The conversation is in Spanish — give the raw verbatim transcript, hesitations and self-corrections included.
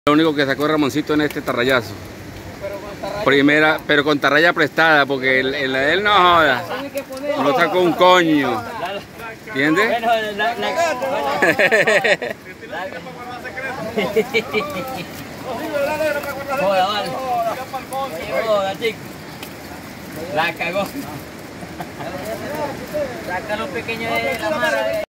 Lo único que sacó Ramoncito en este tarrayazo. Primera, pero con tarraya prestada, porque el, el de él no joda. No sacó un coño. ¿Entiendes? Joda, vale. Joda, chico. La cagó. Saca los pequeños de la mara.